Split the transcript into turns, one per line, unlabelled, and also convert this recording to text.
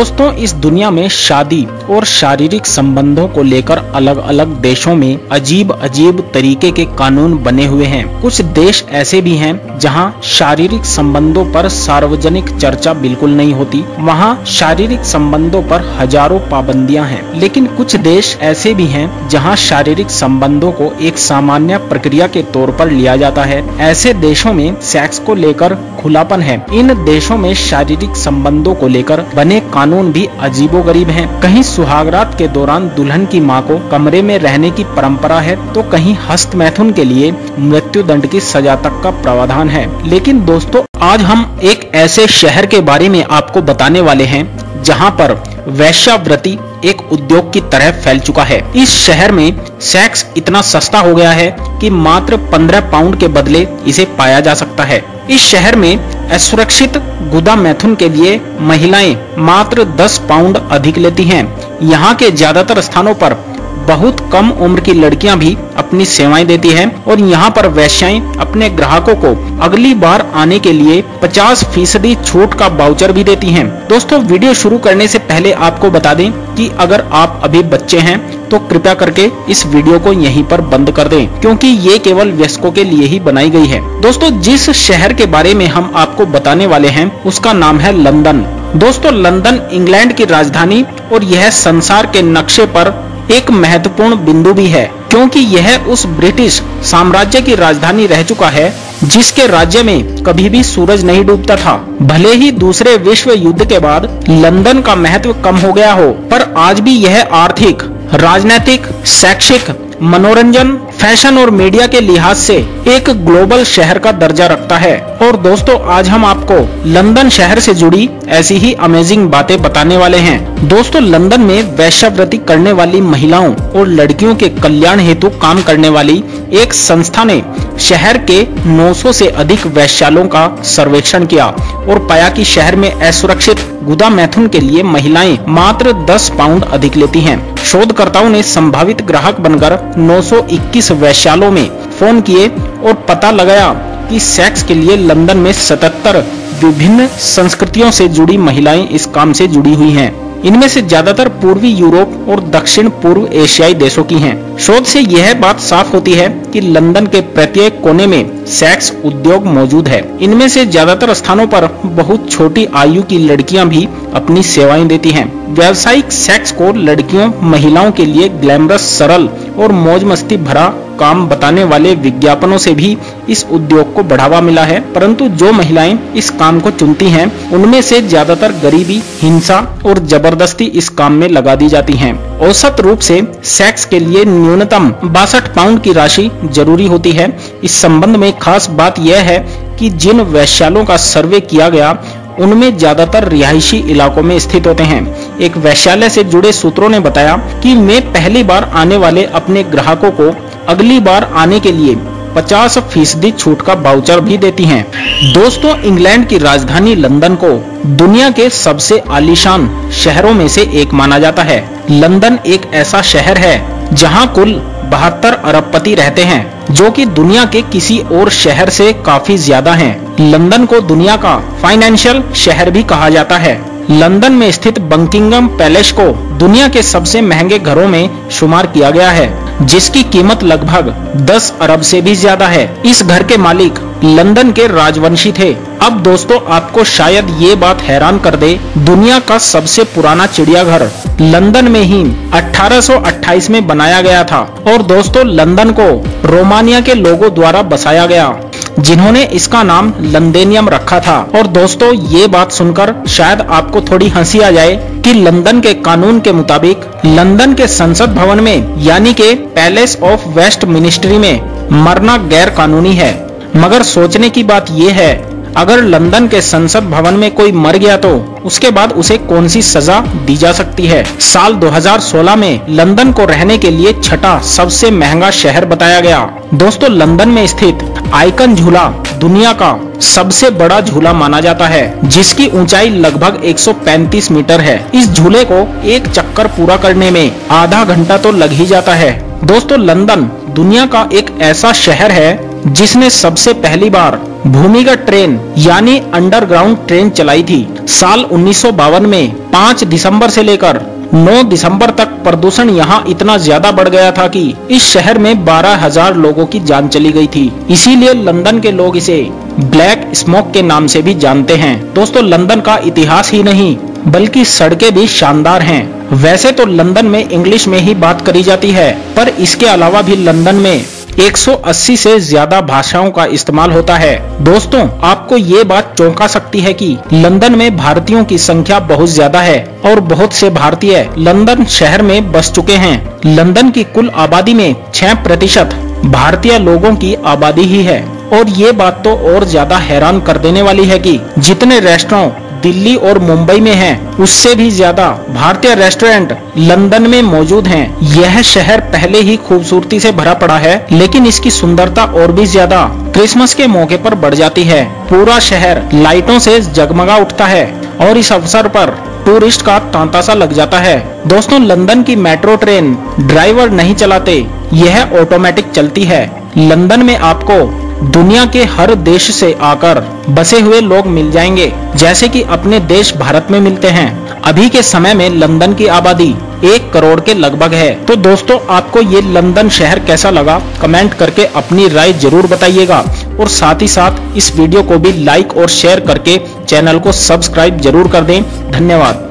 दोस्तों, इस दुनिया में शादी और शारीरिक संबंधों को लेकर अलग अलग देशों में अजीब अजीब तरीके के कानून बने हुए हैं। कुछ देश ऐसे भी हैं जहां शारीरिक संबंधों पर सार्वजनिक चर्चा बिल्कुल नहीं होती। वहां शारीरिक संबंधों पर हजारों पाबंदियां हैं। लेकिन कुछ देश ऐसे भी हैं जहां शारीरिक संबंधों को एक सामान्य प्रक्रिया के तौर पर लिया जाता है। ऐसे देशों में सेक्स को लेकर खुलापन है। इन देशों में शारीरिक संबंधों को लेकर बने कानून भी अजीबोगरीब हैं। कहीं सुहागरात के दौरान दुल्हन की मां को कमरे में रहने की परंपरा है, तो कहीं हस्त मैथुन के लिए मृत्यु दंड की सजा तक का प्रावधान है। लेकिन दोस्तों, आज हम एक ऐसे शहर के बारे में आपको बताने वाले हैं जहां पर वेश्यावृत्ति एक उद्योग की तरह फैल चुका है। इस शहर में सेक्स इतना सस्ता हो गया है कि मात्र 15 पाउंड के बदले इसे पाया जा सकता है। इस शहर में असुरक्षित गुदा मैथुन के लिए महिलाएं मात्र 10 पाउंड अधिक लेती हैं। यहाँ के ज्यादातर स्थानों पर बहुत कम उम्र की लड़कियां भी अपनी सेवाएं देती हैं और यहाँ पर वेश्याएं अपने ग्राहकों को अगली बार आने के लिए 50% छूट का वाउचर भी देती हैं। दोस्तों, वीडियो शुरू करने से पहले आपको बता दें कि अगर आप अभी बच्चे हैं तो कृपया करके इस वीडियो को यहीं पर बंद कर दें, क्योंकि ये केवल वयस्कों के लिए ही बनाई गई है। दोस्तों, जिस शहर के बारे में हम आपको बताने वाले हैं उसका नाम है लंदन। दोस्तों, लंदन इंग्लैंड की राजधानी और यह संसार के नक्शे पर एक महत्वपूर्ण बिंदु भी है, क्योंकि यह उस ब्रिटिश साम्राज्य की राजधानी रह चुका है जिसके राज्य में कभी भी सूरज नहीं डूबता था। भले ही दूसरे विश्व युद्ध के बाद लंदन का महत्व कम हो गया हो, पर आज भी यह आर्थिक, राजनीतिक, शैक्षिक, मनोरंजन, फैशन और मीडिया के लिहाज से एक ग्लोबल शहर का दर्जा रखता है। और दोस्तों, आज हम आपको लंदन शहर से जुड़ी ऐसी ही अमेजिंग बातें बताने वाले हैं। दोस्तों, लंदन में वेश्यावृत्ति करने वाली महिलाओं और लड़कियों के कल्याण हेतु काम करने वाली एक संस्था ने शहर के 900 से अधिक वेश्यालयों का सर्वेक्षण किया और पाया कि शहर में असुरक्षित गुदा मैथुन के लिए महिलाएं मात्र 10 पाउंड अधिक लेती हैं। शोधकर्ताओं ने संभावित ग्राहक बनकर 921 वेश्यालयों में फोन किए और पता लगाया कि सेक्स के लिए लंदन में 77 विभिन्न संस्कृतियों से जुड़ी महिलाएं इस काम से जुड़ी हुई हैं। इनमें से ज्यादातर पूर्वी यूरोप और दक्षिण पूर्व एशियाई देशों की हैं। शोध से यह बात साफ होती है कि लंदन के प्रत्येक कोने में सेक्स उद्योग मौजूद है। इनमें से ज्यादातर स्थानों पर बहुत छोटी आयु की लड़कियां भी अपनी सेवाएं देती हैं। व्यावसायिक सेक्स को लड़कियों, महिलाओं के लिए ग्लैमरस, सरल और मौज मस्ती भरा काम बताने वाले विज्ञापनों से भी इस उद्योग को बढ़ावा मिला है, परंतु जो महिलाएं इस काम को चुनती हैं उनमें से ज्यादातर गरीबी, हिंसा और जबरदस्ती इस काम में लगा दी जाती हैं। औसत रूप से सेक्स के लिए न्यूनतम 62 पाउंड की राशि जरूरी होती है। इस संबंध में खास बात यह है कि जिन वेश्यालयों का सर्वे किया गया उनमें ज्यादातर रिहायशी इलाकों में स्थित होते हैं। एक वेश्यालय से जुड़े सूत्रों ने बताया कि मैं पहली बार आने वाले अपने ग्राहकों को अगली बार आने के लिए 50% छूट का वाउचर भी देती हैं। दोस्तों, इंग्लैंड की राजधानी लंदन को दुनिया के सबसे आलीशान शहरों में से एक माना जाता है। लंदन एक ऐसा शहर है जहां कुल 72 अरबपति रहते हैं, जो कि दुनिया के किसी और शहर से काफी ज्यादा हैं। लंदन को दुनिया का फाइनेंशियल शहर भी कहा जाता है। लंदन में स्थित बकिंघम पैलेस को दुनिया के सबसे महंगे घरों में शुमार किया गया है, जिसकी कीमत लगभग 10 अरब से भी ज्यादा है। इस घर के मालिक लंदन के राजवंशी थे। अब दोस्तों, आपको शायद ये बात हैरान कर दे, दुनिया का सबसे पुराना चिड़ियाघर लंदन में ही 1828 में बनाया गया था। और दोस्तों, लंदन को रोमानिया के लोगों द्वारा बसाया गया, जिन्होंने इसका नाम लंदेनियम रखा था। और दोस्तों, ये बात सुनकर शायद आपको थोड़ी हंसी आ जाए कि लंदन के कानून के मुताबिक लंदन के संसद भवन में यानी के पैलेस ऑफ वेस्टमिनिस्टर में मरना गैर कानूनी है। मगर सोचने की बात यह है, अगर लंदन के संसद भवन में कोई मर गया तो उसके बाद उसे कौन सी सजा दी जा सकती है। साल 2016 में लंदन को रहने के लिए छठा सबसे महंगा शहर बताया गया। दोस्तों, लंदन में स्थित आइकन झूला दुनिया का सबसे बड़ा झूला माना जाता है, जिसकी ऊंचाई लगभग 135 मीटर है। इस झूले को एक चक्कर पूरा करने में आधा घंटा तो लग ही जाता है। दोस्तों, लंदन दुनिया का एक ऐसा शहर है जिसने सबसे पहली बार भूमिगत ट्रेन यानी अंडरग्राउंड ट्रेन चलाई थी। साल 1952 में 5 दिसंबर से लेकर 9 दिसंबर तक प्रदूषण यहाँ इतना ज्यादा बढ़ गया था कि इस शहर में 12,000 लोगों की जान चली गई थी। इसीलिए लंदन के लोग इसे ब्लैक स्मोक के नाम से भी जानते हैं। दोस्तों, लंदन का इतिहास ही नहीं बल्कि सड़कें भी शानदार हैं। वैसे तो लंदन में इंग्लिश में ही बात करी जाती है, पर इसके अलावा भी लंदन में 180 से ज्यादा भाषाओं का इस्तेमाल होता है। दोस्तों, आपको ये बात चौंका सकती है कि लंदन में भारतीयों की संख्या बहुत ज्यादा है और बहुत से भारतीय लंदन शहर में बस चुके हैं। लंदन की कुल आबादी में 6% भारतीय लोगों की आबादी ही है। और ये बात तो और ज्यादा हैरान कर देने वाली है कि जितने रेस्टोरेंट दिल्ली और मुंबई में हैं, उससे भी ज्यादा भारतीय रेस्टोरेंट लंदन में मौजूद हैं। यह शहर पहले ही खूबसूरती से भरा पड़ा है, लेकिन इसकी सुंदरता और भी ज्यादा क्रिसमस के मौके पर बढ़ जाती है। पूरा शहर लाइटों से जगमगा उठता है और इस अवसर पर टूरिस्ट का तांता सा लग जाता है। दोस्तों, लंदन की मेट्रो ट्रेन ड्राइवर नहीं चलाते, यह ऑटोमेटिक चलती है। लंदन में आपको दुनिया के हर देश से आकर बसे हुए लोग मिल जाएंगे, जैसे कि अपने देश भारत में मिलते हैं। अभी के समय में लंदन की आबादी 1 करोड़ के लगभग है। तो दोस्तों, आपको ये लंदन शहर कैसा लगा, कमेंट करके अपनी राय जरूर बताइएगा। और साथ ही साथ इस वीडियो को भी लाइक और शेयर करके चैनल को सब्सक्राइब जरूर कर दें। धन्यवाद।